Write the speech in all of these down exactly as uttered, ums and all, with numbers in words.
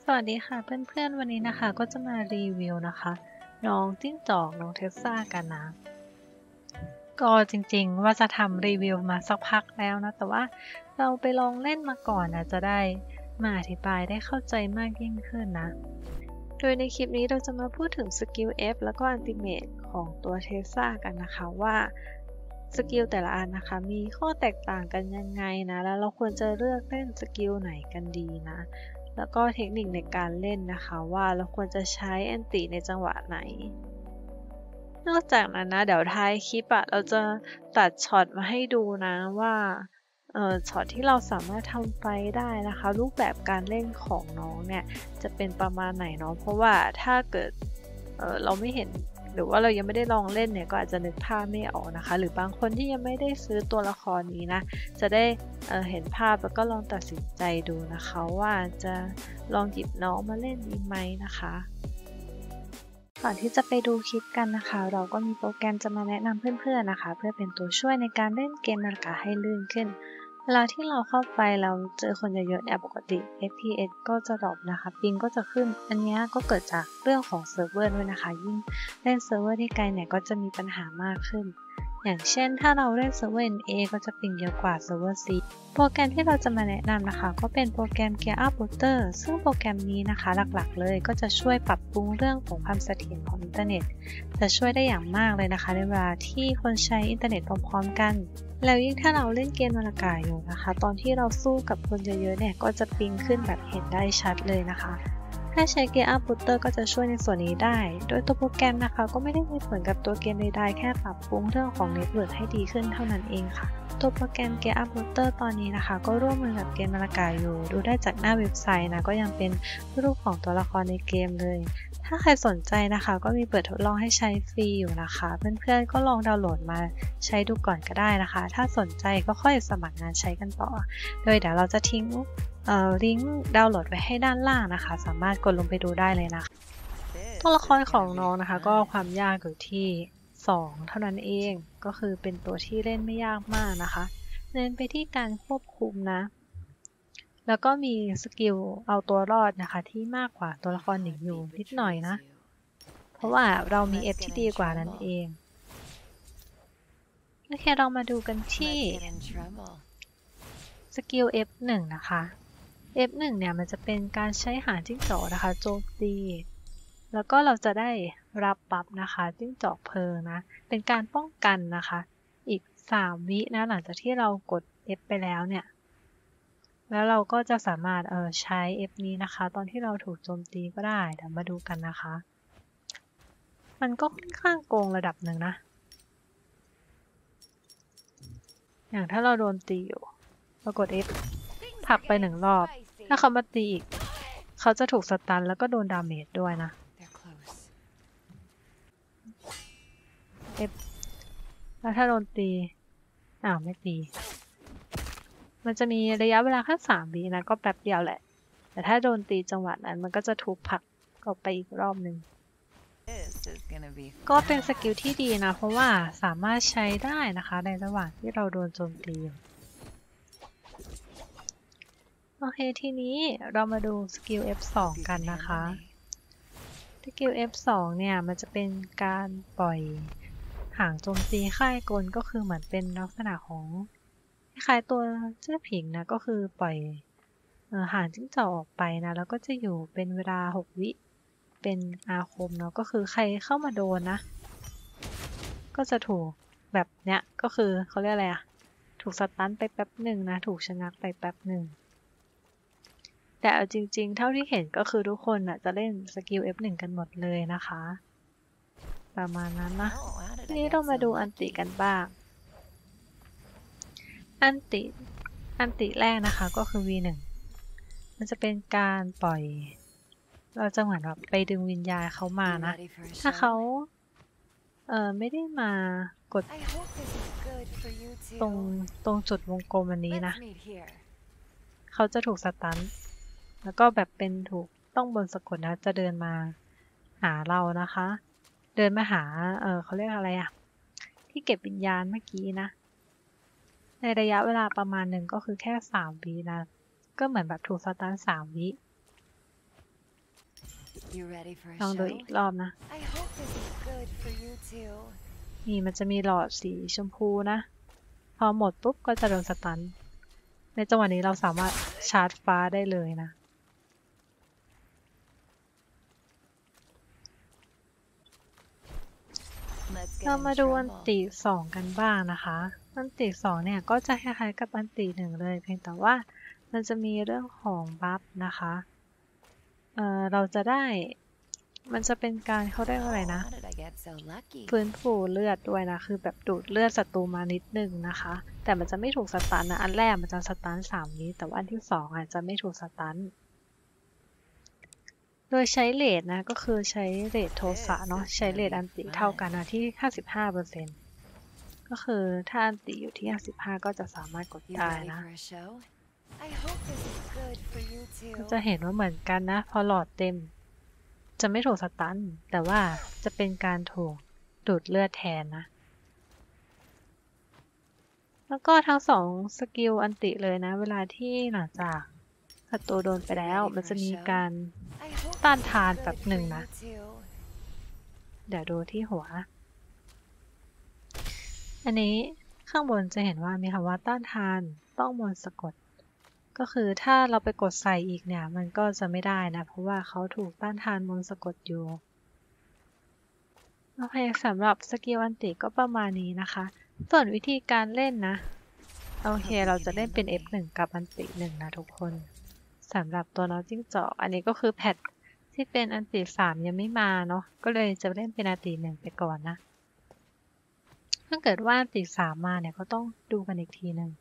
สวัสดีค่ะเพื่อนๆวันนี้นะคะก็จะมารีวิวนะคะน้องจิ้งจอกน้องเทสซากันนะก็จริงๆว่าจะทำรีวิวมาสักพักแล้วนะแต่ว่าเราไปลองเล่นมาก่อนนะจะได้มาอธิบายได้เข้าใจมากยิ่งขึ้นนะโดยในคลิปนี้เราจะมาพูดถึงสกิล F แล้วก็อัลติเมทของตัวเทสซากันนะคะว่าสกิลแต่ละอันนะคะมีข้อแตกต่างกันยังไงนะแล้วเราควรจะเลือกเล่นสกิลไหนกันดีนะแล้วก็เทคนิคในการเล่นนะคะว่าเราควรจะใช้แอนติในจังหวะไหนนอกจากนั้นนะเดี๋ยวท้ายคลิปอะเราจะตัดช็อตมาให้ดูนะว่าเอ่อช็อตที่เราสามารถทำไฟได้นะคะรูปแบบการเล่นของน้องเนี่ยจะเป็นประมาณไหนเนาะเพราะว่าถ้าเกิดเอ่อเราไม่เห็นหรือว่าเรายังไม่ได้ลองเล่นเนี่ยก็อาจจะนึกภาพไม่ออกนะคะหรือบางคนที่ยังไม่ได้ซื้อตัวละครนี้นะจะได้เอ่อเห็นภาพแล้วก็ลองตัดสินใจดูนะคะว่าจะลองหยิบน้องมาเล่นดีไหมนะคะก่อนที่จะไปดูคลิปกันนะคะเราก็มีโปรแกรมจะมาแนะนำเพื่อนๆนะคะเพื่อเป็นตัวช่วยในการเล่นเกมนาฬิกาให้ลื่นขึ้นเวลาที่เราเข้าไปเราเจอคนเยอะๆเนี่ยปกติ เอฟ พี เอส ก็จะดรอปนะคะปิงก็จะขึ้นอันนี้ก็เกิดจากเรื่องของเซิร์ฟเวอร์ด้วยนะคะยิ่งเล่นเซิร์ฟเวอร์ที่ไกลเนี่ยก็จะมีปัญหามากขึ้นอย่างเช่นถ้าเราเล่นเซิร์ฟเวอร์ เอ็น เอ ก็จะปิงเยอะกว่าเซิร์ฟเวอร์ C โปรแกรมที่เราจะมาแนะนำนะคะก็เป็นโปรแกรม Gear Up Router ซึ่งโปรแกรมนี้นะคะหลักๆเลยก็จะช่วยปรับปรุงเรื่องของความเสถียรของอินเทอร์เน็ตจะช่วยได้อย่างมากเลยนะคะในเวลาที่คนใช้อินเทอร์เน็ตพร้อมๆกันแล้วยิ่งถ้าเราเล่นเกมนาฬิกาอยู่นะคะตอนที่เราสู้กับคนเยอะๆเนี่ยก็จะปิงขึ้นแบบเห็นได้ชัดเลยนะคะถ้าใช้ Gear Up Router ก็จะช่วยในส่วนนี้ได้โดยตัวโปรแกรมนะคะก็ไม่ได้มีผลกับตัวเกมใดๆแค่ปรับปรุงเรื่องของเน็ตเวิร์กให้ดีขึ้นเท่านั้นเองค่ะตัวโปรแกรม Gear Up Router ตอนนี้นะคะก็ร่วมมือกับเกมนาฬิกาอยู่ดูได้จากหน้าเว็บไซต์นะก็ยังเป็นรูปของตัวละครในเกมเลยถ้าใครสนใจนะคะก็มีเปิดทดลองให้ใช้ฟรีอยู่นะคะเพื่อนๆก็ลองดาวน์โหลดมาใช้ดูก่อนก็ได้นะคะถ้าสนใจก็ค่อยสมัครงานใช้กันต่อโดยเดี๋ยวเราจะทิ้งเอ่อลิงก์ดาวน์โหลดไว้ให้ด้านล่างนะคะสามารถกดลงไปดูได้เลยนะคะตัวละครของน้องนะคะก็ความยากอยู่ที่สองเท่านั้นเองก็คือเป็นตัวที่เล่นไม่ยากมากนะคะเน้นไปที่การควบคุมนะแล้วก็มีสกิลเอาตัวรอดนะคะที่มากกว่าตัวละครหญิงอยู่นิดหน่อยนะเพราะว่าเรามี F ที่ดีกว่านั่นเองโอเคเรามาดูกันที่สกิล เอฟ หนึ่ง นะคะ เอฟ หนึ่ง เนี่ยมันจะเป็นการใช้หางจิ้งจอกนะคะโจมตีแล้วก็เราจะได้รับบัฟนะคะจิ้งจอกเพลิงนะเป็นการป้องกันนะคะอีกสามวินะหลังจากที่เรากด F ไปแล้วเนี่ยแล้วเราก็จะสามารถเออใช้ F นี้นะคะตอนที่เราถูกโจมตีก็ได้เดี๋ยวมาดูกันนะคะมันก็ค่อนข้างโกงระดับหนึ่งนะอย่างถ้าเราโดนตีอยู่เรากด F ผลักไปหนึ่งรอบถ้าเขามาตีอีกเขาจะถูกสตันแล้วก็โดนดาเมจด้วยนะF แล้วถ้าโดนตีอ้าวไม่ตีมันจะมีระยะเวลาแค่สามวินะก็แป๊บเดียวแหละแต่ถ้าโดนตีจังหวะนั้นมันก็จะถูกผลักออกไปอีกรอบหนึ่งก็เป็นสกิลที่ดีนะเพราะว่าสามารถใช้ได้นะคะในระหว่างที่เราโดนโจมตีโอเคทีนี้เรามาดูสกิล เอฟ สอง กันนะคะสกิล เอฟ สอง เนี่ยมันจะเป็นการปล่อยหางโจมตีค่ายกลก็คือเหมือนเป็นลักษณะของคล้ายๆตัวเจ้าผิงนะก็คือปล่อยเอ่อหางจิ้งจอกออกไปนะแล้วก็จะอยู่เป็นเวลาหกวิเป็นอาคมเนาะก็คือใครเข้ามาโดนนะก็จะถูกแบบเนี้ยก็คือเขาเรียกอะไรอะถูกสตันไปแป๊บหนึ่งนะถูกชะงักไปแป๊บหนึ่งแต่เอาจริงๆเท่าที่เห็นก็คือทุกคนน่ะจะเล่นสกิล เอฟ หนึ่ง กันหมดเลยนะคะประมาณนั้นนะทีนี้เรามาดูอันติกันบ้างอันติอันติแรกนะคะก็คือ วี หนึ่ง มันจะเป็นการปล่อยเราจะเหมือนแบบไปดึงวิญญาณเขามานะถ้าเขาเออไม่ได้มากดตรงตรงจุดวงกลมอันนี้นะเขาจะถูกสตันแล้วก็แบบเป็นถูกต้องบนสะกดนะจะเดินมาหาเรานะคะเดินมาหาเออเขาเรียกอะไรอะที่เก็บวิญญาณเมื่อกี้นะในระยะเวลาประมาณหนึ่งก็คือแค่สามวินะก็เหมือนแบบถูกสตันสามวิ You ready for a ลองดู show? อีกรอบนะ I hope this is good for you too. นี่มันจะมีหลอดสีชมพูนะ พอหมดปุ๊บก็จะโดนสตัน ในจังหวะนี้เราสามารถชาร์จฟ้าได้เลยนะ Let's get เรา in มาดูอัน trouble. ติสองกันบ้างนะคะ อันติสองเนี่ยก็จะคล้ายๆกับอันติหนึ่งเลยเพียงแต่ว่ามันจะมีเรื่องของบัฟนะคะเอ่อเราจะได้มันจะเป็นการเขาเรียกว่าอะไรนะ How did I get so lucky? ฟื้นฟูเลือดด้วยนะคือแบบดูดเลือดศัตรูมานิดนึงนะคะ แต่มันจะไม่ถูกสตันนะอันแรกมันจะสตันสามวิแต่ว่าอันที่สองอาจจะไม่ถูกสตันโดยใช้เรทนะก็คือใช้เรทโทสะเนาะใช้เรทอันติเท่ากันนะที่ ห้าสิบห้าเปอร์เซ็นต์ ก็คือถ้าอันติอยู่ที่ ห้าสิบห้า ก็จะสามารถกด You ได้ ready นะ for a show? I hope this is good for you ก็ too. จะเห็นว่าเหมือนกันนะพอหลอดเต็มจะไม่ถูกสตันแต่ว่าจะเป็นการถูกดูดเลือดแทนนะแล้วก็ทั้งสองสกิลอันติเลยนะเวลาที่หลังจากศัตรูโดนไปแล้วมันจะมีการ I hope ต้าน this is ทาน good แบบ for หนึ่ง you นะ too. เดี๋ยวดูที่หัว อันนี้ข้างบนจะเห็นว่ามีคำว่าต้านทานต้องมนต์สะกด ก็คือถ้าเราไปกดใส่อีกเนี่ยมันก็จะไม่ได้นะเพราะว่าเขาถูกต้านทานมนต์สะกดอยู่โอเคสำหรับสกิลอันติก็ประมาณนี้นะคะ ส่วนวิธีการเล่นนะโอเคเราจะเล่นเป็น เอฟ หนึ่ง กับอันติหนึ่งนะทุกคนสำหรับตัวน้องจิ้งจอกอันนี้ก็คือแพทที่เป็นอันติสามยังไม่มาเนาะก็เลยจะเล่นเป็นอันติหนึ่งไปก่อนนะถ้าเกิดว่าอันติสามมาเนี่ยก็ต้องดูกันอีกทีหนึ่ง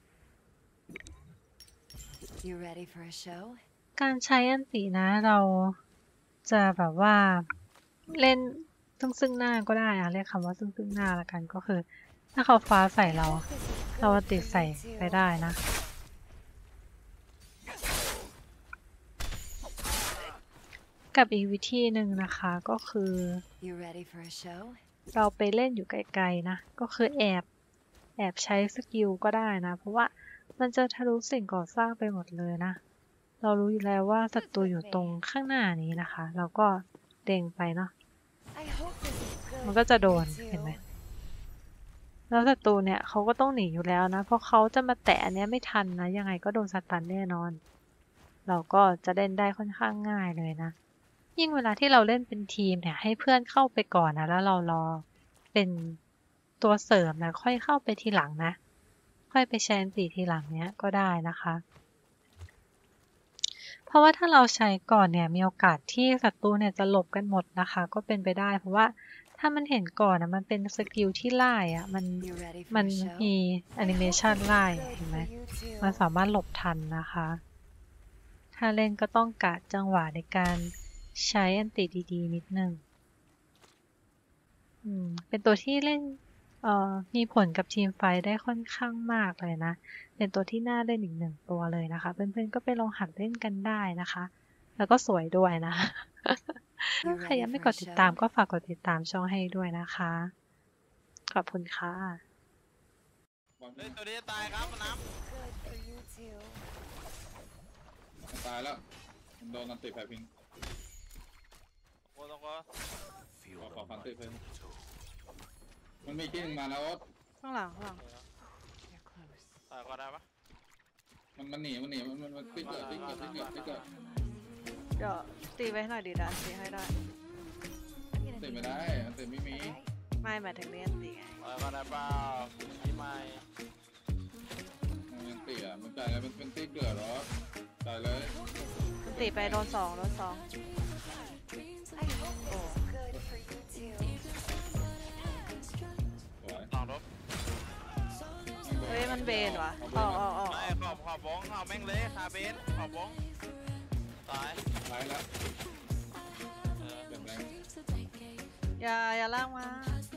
You ready for a show? การใช้อันตินะเราจะแบบว่าเล่นซึ่งซึ่งหน้าก็ได้อะเรียกคำว่าซึ่งซึ่งหน้าละกันก็คือ ถ้าเขาฟ้าใส่เรา เราอันติใส่ไปได้นะ กับอีกวิธีหนึ่งนะคะก็คือ You ready for a show? เราไปเล่นอยู่ไกลๆนะก็คือแอบแอบใช้สกิลก็ได้นะเพราะว่ามันจะทะลุสิ่งก่อสร้างไปหมดเลยนะเรารู้อยู่แล้วว่าศัตรูอยู่ตรงข้างหน้านี้นะคะเราก็เด้งไปเนาะ I hope this is good มันก็จะโดน for you เห็นไหม too. แล้วศัตรูเนี่ยเขาก็ต้องหนีอยู่แล้วนะเพราะเขาจะมาแตะอันเนี้ยไม่ทันนะยังไงก็โดนสตันแน่นอน เราก็จะเล่นได้ค่อนข้างง่ายเลยนะยิ่งเวลาที่เราเล่นเป็นทีมเนี่ยให้เพื่อนเข้าไปก่อนนะแล้วเรารอเป็นตัวเสริมนะค่อยเข้าไปทีหลังนะค่อยไปแชนตีทีหลังเนี้ยก็ได้นะคะ เพราะว่าถ้าเราใช้ก่อนเนี่ยมีโอกาสที่ศัตรูเนี่ยจะหลบกันหมดนะคะก็เป็นไปได้เพราะว่าถ้ามันเห็นก่อนนะมันเป็นสกิลที่ไล่อะมัน You ready for มัน a show? มีแอนิเมชันไล่เห็นไหม You too. มันสามารถหลบทันนะคะ ถ้าเล่นก็ต้องกะจังหวะในการใช้อันติดีๆนิดนึงอืมเป็นตัวที่เล่นเอ่อมีผลกับทีมไฟท์ได้ค่อนข้างมากเลยนะ เป็นตัวที่น่าเล่นอีกหนึ่งตัวเลยนะคะ เพื่อนๆก็ไปลองหัดเล่นกันได้นะคะ แล้วก็สวยด้วยนะ ถ้าใครยังไม่กดติดตามก็ฝากกดติดตามช่องให้ด้วยนะคะ ขอบคุณค่ะเฮ้ยตัวนี้จะตายครับมันน้ Good for you too. มันตายแล้ว มันโดนอันติแผลพิงำโอ้ต้องก็ขอขอฟันติเพิ่มมันมีที่หนึงมาแล้วข้างหลังข้างหลัง You're close. ตายก็ได้ปะมันมันหนีมันหนีมันมันมันติ๊กเกิดติ๊กเกิดติ๊กเกิดติ๊กเกิดเดี๋ยวตีไว้หน่อยดีนะตีให้ได้ I'm gonna ติ need ไม่ you. ได้อันติไม่มี Okay? ไม่หมายถึงเล่นตีไงตายก็ได้เปล่าพี่ไม่มันยังติอ่ะมันจ่ายแล้วมันเป็นติ๊กเกิดเหรอจ่ายเลยตีไปโดนสองโดนสอง I hope this is good for you too. สวยสองรบเฮ้ยมันเบนวะเอาอ๋อเบนอ๋ออ๋อไม่ขอบขอบบงเอาแม่งเลยคาเบนขอบบงตายตายแล้วเออเปลี่ยนแรงอย่าอย่าล่างมา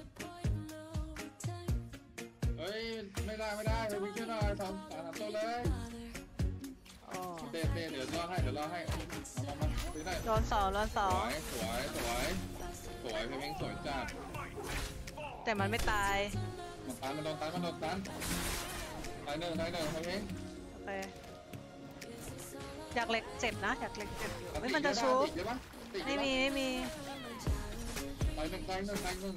เฮ้ยไม่ได้ไม่ได้เฮ้ยวิ่งช่วยหน่อยทำสามตัวเลยอ๋อเตะเตะเดี๋ยวรอให้เดี๋ยวรอให้เอามามาตีได้โดนสองโดนสสองวยสวยสวยสวยเพลงสวยจัดแต่มันไม่ตายมันตันมันโดนตันมันโดนตันตายหนึ่งตายหนึ่งเพลงโอเคอยากเล็กเจ็บนะอยากเล็กเจ็บอยู่อันเฮ้ยติมันจะเยชูปอันติเยอะปะติดไม่มีไม่มีไปหนึ่งไปหนึ่งไปหนึ่ง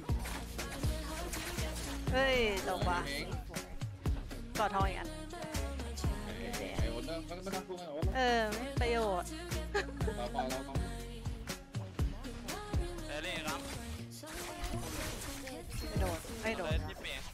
เฮ้ยตกว่ะเองกอดทองอีกอันไอ้โอ๊ตเริ่มไม่ไม่ต้องพูดกันโอ๊ตเออไม่มีประโยชน์เราพอเราพอเดลี่ครับไม่โดนไม่โดเลนยที่เปลี่ยน